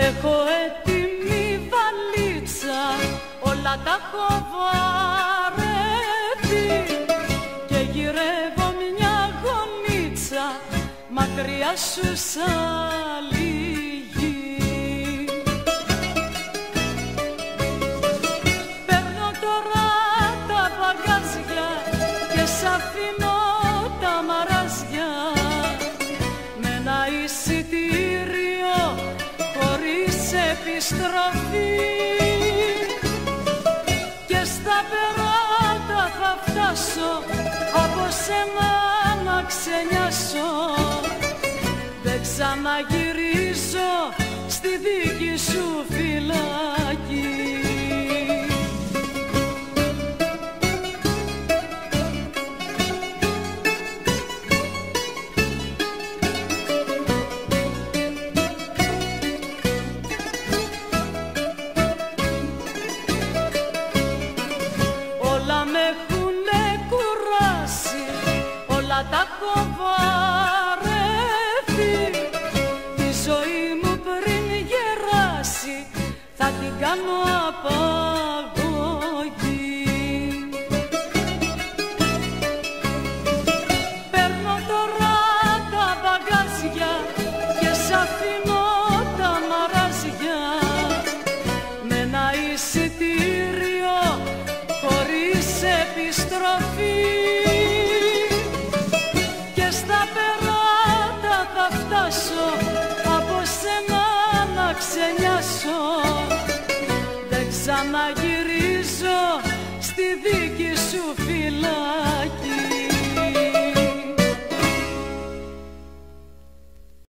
Έχω έτοιμη βαλίτσα, όλα τα έχω βαρεθεί και γυρεύω μια γονίτσα μακριά σου σαν λίγη. Παίρνω τώρα τα μπαγκάζια και σ' αφήνω τα μαράζια με ένα εισιτήριο χωρίς επιστροφή και στα περάτα θα φτάσω από σένα να ξενιάσω. Δεν ξαναγυρίζω στη δική σου φυλακή. Όλα με έχουνε κουράσει, όλα τα έχω βαρεθεί. Τη ζωή μου πριν γεράσει θα την κάνω απαγωγή. Παίρνω τώρα τα μπαγκάζια και σ' αφήνω τα μαράζια με ένα εισιτήριο χωρίς επιστροφή και στα περάτα θα φτάσω από σένα να ξενιάσω. Δεν ξαναγυρίζω